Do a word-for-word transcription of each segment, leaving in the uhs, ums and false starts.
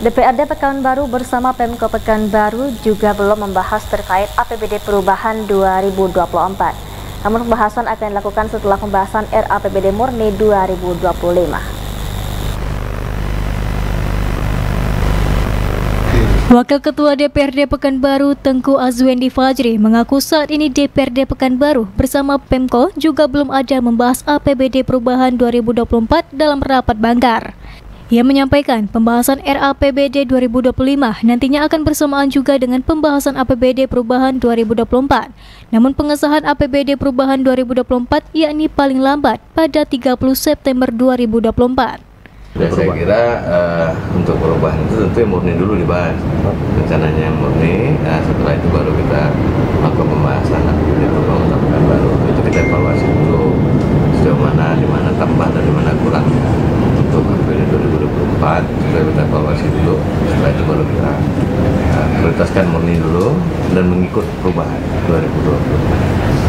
D P R D Pekanbaru bersama Pemko Pekanbaru juga belum membahas terkait A P B D perubahan dua ribu dua puluh empat. Namun pembahasan akan dilakukan setelah pembahasan R A P B D murni dua ribu dua puluh lima. Wakil Ketua D P R D Pekanbaru Tengku Azwendi Fajri mengaku saat ini D P R D Pekanbaru bersama Pemko juga belum ada membahas A P B D perubahan dua ribu dua puluh empat dalam rapat banggar. Ia menyampaikan pembahasan R A P B D dua ribu dua puluh lima nantinya akan bersamaan juga dengan pembahasan A P B D perubahan dua ribu dua puluh empat. Namun pengesahan A P B D perubahan dua ribu dua puluh empat yakni paling lambat pada tiga puluh September dua ribu dua puluh empat. Ya, saya kira uh, untuk perubahan itu tentu yang murni dulu dibahas, rencananya yang murni. Nah, setelah itu baru kita melakukan pembahasan A P B D perubahan baru. Itu kita evaluasi dulu sejauh mana, di mana tambah dan di mana kurangnya untuk A P B D dua ribu dua puluh empat. Kita kita evaluasi dulu. Setelah itu baru kita uh, prioritaskan murni dulu dan mengikut perubahan dua ribu dua puluh empat.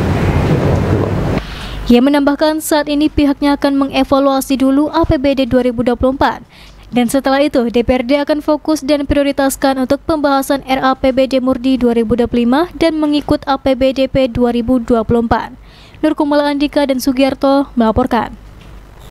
Ia menambahkan saat ini pihaknya akan mengevaluasi dulu A P B D dua ribu dua puluh empat dan setelah itu D P R D akan fokus dan prioritaskan untuk pembahasan R A P B D murni dua ribu dua puluh lima dan mengikut A P B D P dua ribu dua puluh empat. Nur Kumala Andika dan Sugiarto melaporkan.